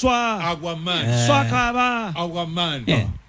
swa Aguaman swa kaba Aguaman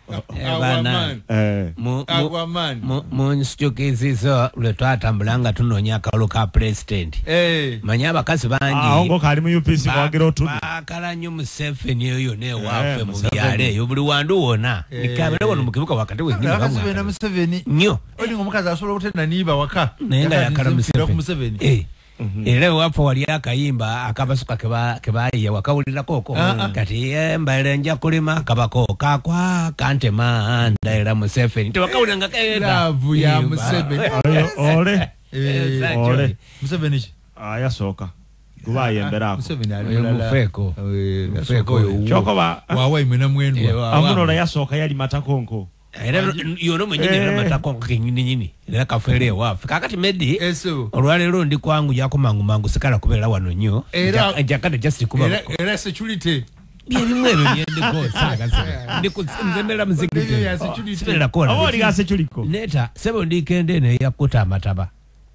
Munstukizizo lwetwatambulanga tunonya akalo ka president manya abakazi bangi ahongo kali mu UPC kwagira otudu bakala nyo Museveni eyo ne wafe mu byale yo buli wandu wona nikamera wono mukibuka wakati we ngira bamwe na Museveni nyo oli ngomukazi asobola kutenda niba waka nenga yakala Museveni era wapo wali akayimba akabasuka kebaye wakawulira koko kati mbale nja kulima kabako kakwa kantema ndaira Museveni tewakawulira ngakaenda love ya Museveni ole Museveni ayasoka kubaye mbera Museveni ali mufeko choko ba wawa imena mwenu amuno yasoka yali matakonko era yono mwenyine na matakonko kinyini era kafere wafu kakati medi olwale ndi kwangu yako mangu sikala kubera wano nyo jakada just kuba era security bimwe byende ko saka ndikuzembera muzikiti ya security sibera ko awoli ga security neta sebo ndikende ne yakuta amataba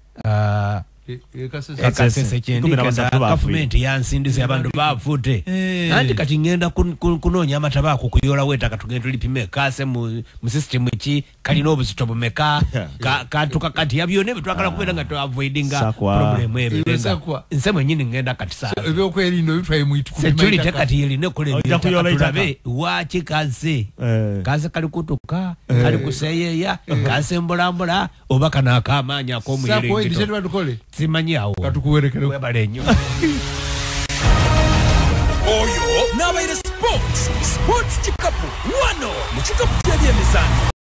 ekasese chendi government yansindise abantu bafute andi kati ngenda kunonya amataba kukuyola weta katugenda lipime kase mu system iki kalino obusitobo meka katuka kati yabyone bitwakala kubera nga to avoidinga problem ebenga nsemo nyini ngenda kati sa ebyo kwelindo bitwaye mu itu security kati yeli ne kule tulabe wachi kaze kali kutuka kali kuseyeya kase mbulambula obaka nakamanya ko muyire simanyawo katukuwerekere webalenyo oyo nabaire sports chikapu wano mu chikapu kya byemizano